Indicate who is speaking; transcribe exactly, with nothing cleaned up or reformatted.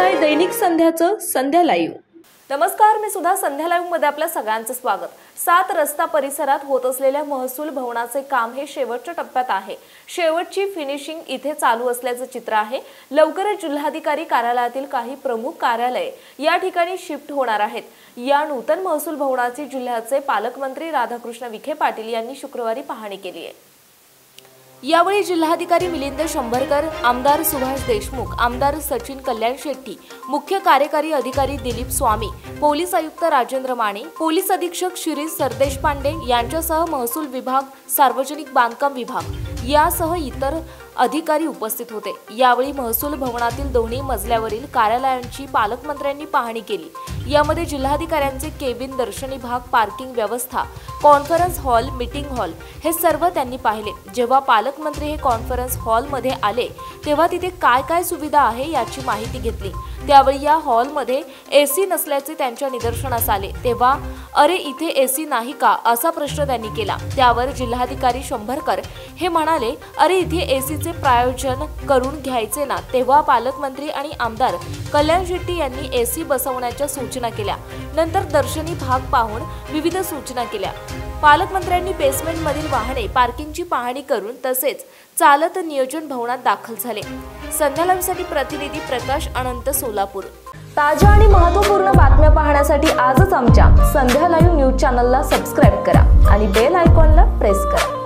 Speaker 1: आहे दैनिक संध्याचं संध्या लाईव्ह।
Speaker 2: नमस्कार, मी सुद्धा संध्या लाईव्ह मध्ये आपल्या सगळ्यांचं स्वागत। सात रस्ता परिसरात होत असलेल्या महसूल भवनाचे काम हे शेवटच्या टप्प्यात आहे। शेवटची फिनिशिंग इथे चालू असल्याचं चित्र आहे। लवकरच जिल्हाधिकारी कार्यालयातील काही प्रमुख कार्यालये या ठिकाणी शिफ्ट होणार आहेत। या नूतन महसूल भवनाची जिल्ह्याचे पालकमंत्री राधाकृष्ण विखे पाटील यांनी शुक्रवारी पाहणी केली आहे। यावेळी जिल्हाधिकारी मिलिंद शंभरकर, आमदार सुभाष देशमुख, आमदार सचिन कल्याण शेट्टी, मुख्य कार्यकारी अधिकारी दिलीप स्वामी, पोलीस आयुक्त राजेंद्र माने, पोलीस अधीक्षक शिरीष सरदेशपांडे यांच्यासह महसूल विभाग, सार्वजनिक बांधकाम विभाग यासह इतर अधिकारी उपस्थित होते। यावेळी महसूल भवनातील दोन्ही मजल्यावरील कार्यालयांची पालकमंत्र्यांनी पाहणी केली। यामध्ये जिल्हाधिकाऱ्यांचे केबिन, दर्शनी भाग, पार्किंग व्यवस्था, कॉन्फरन्स हॉल, मीटिंग हॉल हे सर्व त्यांनी पाहिले। जेव्हा पालकमंत्री हे कॉन्फरन्स हॉल मध्ये आले तेव्हा तिथे काय काय सुविधा आहे याची माहिती घेतली। त्यावेळी या हॉल मध्ये एसी नसल्याचे त्यांच्या निदर्शनास आले। तेव्हा अरे इथे एसी नाही का असा प्रश्न त्यांनी केला। त्यावर जिल्हाधिकारी शंभरकर हे म्हणाले, अरे इथे एसीचे प्रायोजन करून घ्यायचे ना। तेव्हा पालकमंत्री आणि आमदार कल्याण शेट्टी यांनी एसी बसवण्याच्या सूचना केल्या। नंतर दर्शनी भाग पाहून विविध सूचना केल्या। पालकमंत्र्यांनी बेसमेंट मधील वाहने पार्किंगची पाहणी करून तसेच चालत नियोजन भवनात दाखल झाले। संध्या लाईव्हसाठी प्रतिनिधी प्रकाश अनंत, सोलापूर। ताज्या आणि महत्त्वपूर्ण बातम्या पाहण्यासाठी आजच आमच्या संध्या लाईव्ह न्यूज चॅनलला सबस्क्राइब करा आणि बेल आयकॉनला प्रेस करा।